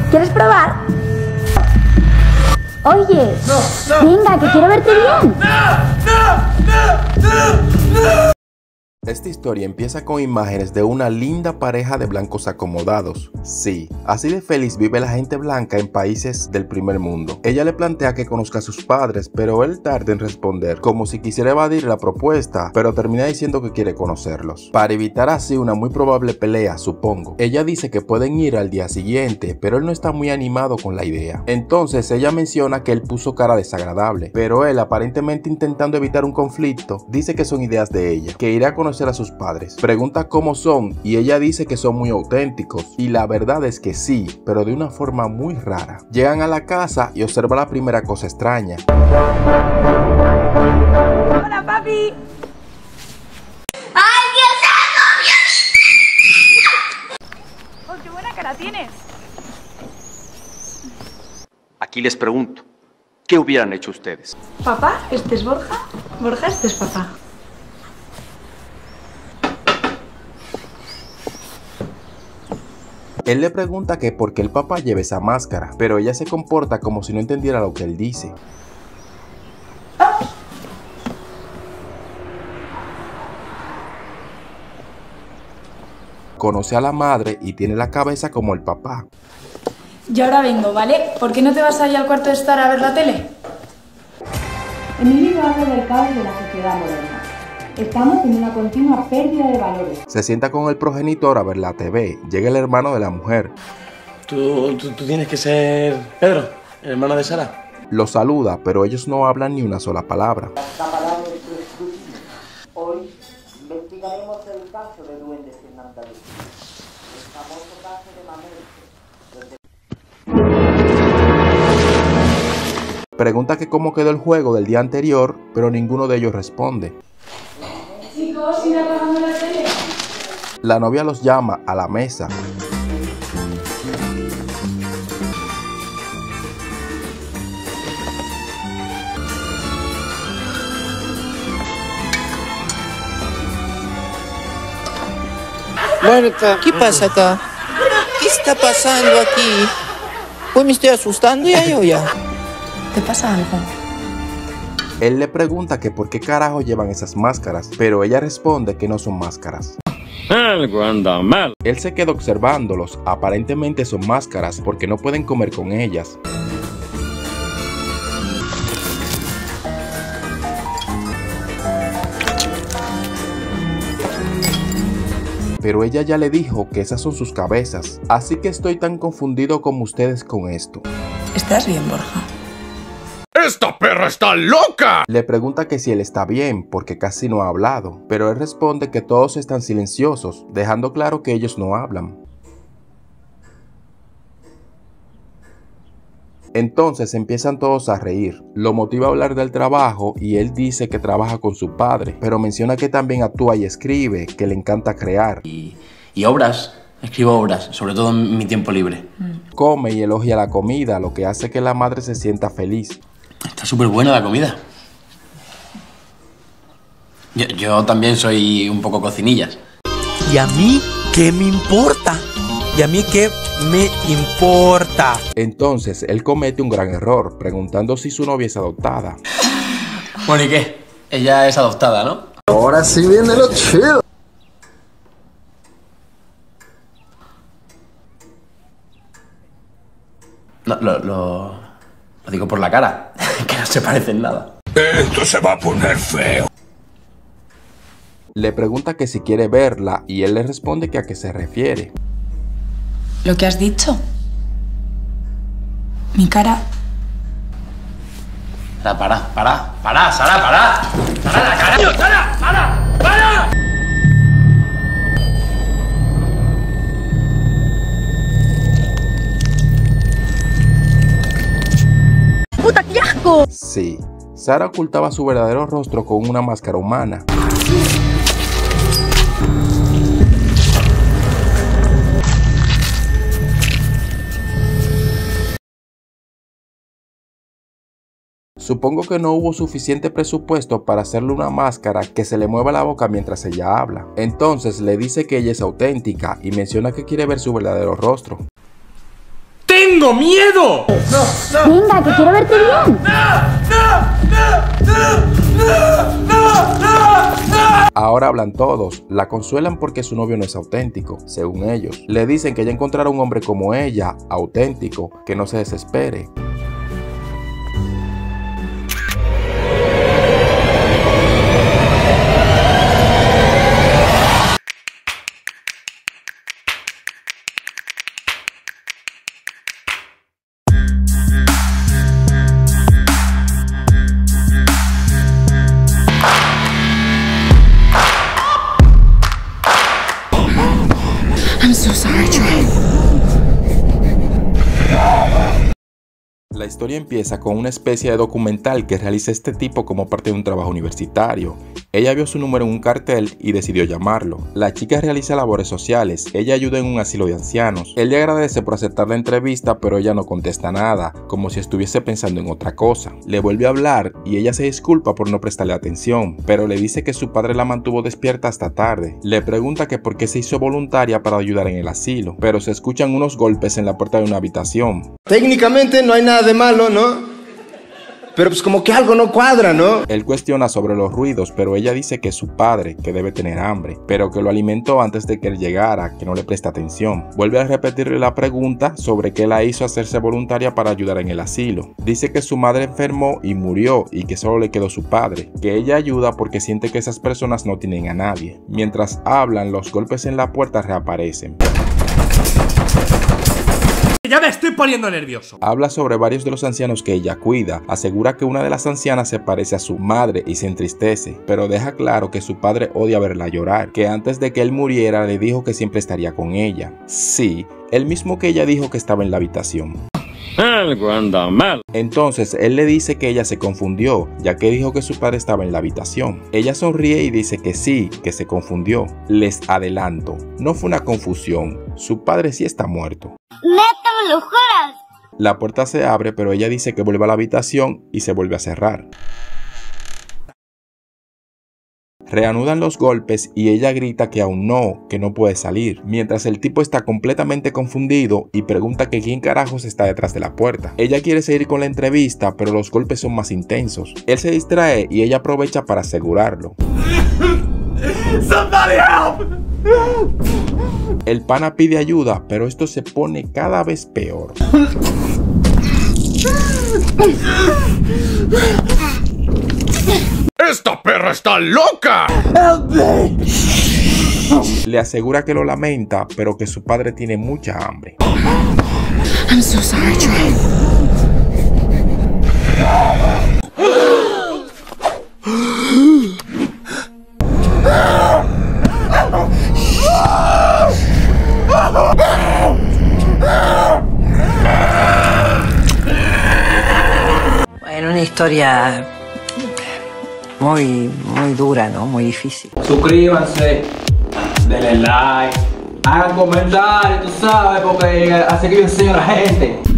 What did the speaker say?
¿Quieres probar? Oye, venga, que quiero verte bien. Esta historia empieza con imágenes de una linda pareja de blancos acomodados. Sí, así de feliz vive la gente blanca en países del primer mundo. Ella le plantea que conozca a sus padres, pero él tarda en responder, como si quisiera evadir la propuesta, pero termina diciendo que quiere conocerlos. Para evitar así una muy probable pelea, supongo. Ella dice que pueden ir al día siguiente, pero él no está muy animado con la idea. Entonces ella menciona que él puso cara desagradable, pero él, aparentemente intentando evitar un conflicto, dice que son ideas de ella, que irá a conocer a sus padres. Pregunta cómo son y ella dice que son muy auténticos, y la verdad es que sí, pero de una forma muy rara. Llegan a la casa y observa la primera cosa extraña. ¡Hola, papi! ¡Ay, Dios ¡Oh, qué buena cara tienes! Aquí les pregunto, ¿qué hubieran hecho ustedes? ¿Papá? ¿Este es Borja? Borja, este es papá. Él le pregunta que por qué el papá lleva esa máscara, pero ella se comporta como si no entendiera lo que él dice. Conoce a la madre y tiene la cabeza como el papá. Yo ahora vengo, ¿vale? ¿Por qué no te vas allá al cuarto de estar a ver la tele? En mi libro hablo del caos de la sociedad moderna. Estamos en una continua pérdida de valores. Se sienta con el progenitor a ver la TV. Llega el hermano de la mujer. ¿Tú tienes que ser Pedro, el hermano de Sara? Lo saluda, pero ellos no hablan ni una sola palabra. Hoy investigaremos el caso de duendes en Andalucía. El famoso caso de Mamerto. Pregunta que cómo quedó el juego del día anterior, pero ninguno de ellos responde. Chicos, ¿ir apagando la tele? La novia los llama a la mesa. Marta, ¿qué pasa acá? ¿Qué está pasando aquí? Pues me estoy asustando ya yo ya. ¿Te pasa algo? Él le pregunta que por qué carajo llevan esas máscaras, pero ella responde que no son máscaras. Algo anda mal. Él se queda observándolos, aparentemente son máscaras porque no pueden comer con ellas. Pero ella ya le dijo que esas son sus cabezas, así que estoy tan confundido como ustedes con esto. ¿Estás bien, Borja? ¡Esta perra está loca! Le pregunta que si él está bien, porque casi no ha hablado, pero él responde que todos están silenciosos, dejando claro que ellos no hablan. Entonces empiezan todos a reír, lo motiva a hablar del trabajo y él dice que trabaja con su padre, pero menciona que también actúa y escribe, que le encanta crear. Y obras, escribo obras, sobre todo en mi tiempo libre. Come y elogia la comida, lo que hace que la madre se sienta feliz. Está súper buena la comida. Yo también soy un poco cocinillas. ¿Y a mí qué me importa? ¿Y a mí qué me importa? Entonces él comete un gran error, preguntando si su novia es adoptada. Bueno, ¿y qué? Ella es adoptada, ¿no? Ahora sí viene lo chido. No, lo digo por la cara, que no se parecen nada. Esto se va a poner feo. Le pregunta que si quiere verla y él le responde que a qué se refiere. ¿Lo que has dicho? Mi cara... Sara, para, Sara, para. ¡Para la cara! ¡Sara, para! ¡Puta, qué asco! Sí, Sara ocultaba su verdadero rostro con una máscara humana. Supongo que no hubo suficiente presupuesto para hacerle una máscara que se le mueva la boca mientras ella habla. Entonces le dice que ella es auténtica y menciona que quiere ver su verdadero rostro. ¡Tengo tengo miedo! Venga, que quiero verte bien. Ahora hablan todos, la consuelan porque su novio no es auténtico, según ellos. Le dicen que ya encontraron un hombre como ella, auténtico, que no se desespere. I'm so sorry, Troy. La historia empieza con una especie de documental que realiza este tipo como parte de un trabajo universitario. Ella vio su número en un cartel y decidió llamarlo. La chica realiza labores sociales, ella ayuda en un asilo de ancianos. Él le agradece por aceptar la entrevista, pero ella no contesta nada, como si estuviese pensando en otra cosa. Le vuelve a hablar y ella se disculpa por no prestarle atención, pero le dice que su padre la mantuvo despierta hasta tarde. Le pregunta que por qué se hizo voluntaria para ayudar en el asilo, pero se escuchan unos golpes en la puerta de una habitación. Técnicamente no hay nada de malo, ¿no? Pero pues como que algo no cuadra, ¿no? Él cuestiona sobre los ruidos, pero ella dice que es su padre, que debe tener hambre, pero que lo alimentó antes de que él llegara, que no le presta atención. Vuelve a repetirle la pregunta sobre qué la hizo hacerse voluntaria para ayudar en el asilo. Dice que su madre enfermó y murió y que solo le quedó su padre, que ella ayuda porque siente que esas personas no tienen a nadie. Mientras hablan, los golpes en la puerta reaparecen. Ya me estoy poniendo nervioso. Habla sobre varios de los ancianos que ella cuida, asegura que una de las ancianas se parece a su madre y se entristece, pero deja claro que su padre odia verla llorar, que antes de que él muriera le dijo que siempre estaría con ella. Sí, el mismo que ella dijo que estaba en la habitación. Algo anda mal. Entonces él le dice que ella se confundió, ya que dijo que su padre estaba en la habitación. Ella sonríe y dice que sí, que se confundió. Les adelanto, no fue una confusión, su padre sí está muerto. ¡Neta, me lo juras! La puerta se abre, pero ella dice que vuelve a la habitación y se vuelve a cerrar. Reanudan los golpes y ella grita que aún no, que no puede salir, mientras el tipo está completamente confundido y pregunta que quién carajos está detrás de la puerta. Ella quiere seguir con la entrevista, pero los golpes son más intensos. Él se distrae y ella aprovecha para asegurarlo. Somebody help! El pana pide ayuda, pero esto se pone cada vez peor. ¡Esta perra está loca! Le asegura que lo lamenta, pero que su padre tiene mucha hambre. I'm so sorry, Troy. Bueno, una historia muy dura, ¿no? Muy difícil. Suscríbanse, denle like, hagan comentarios, tú sabes, porque así que yo enseño a la gente.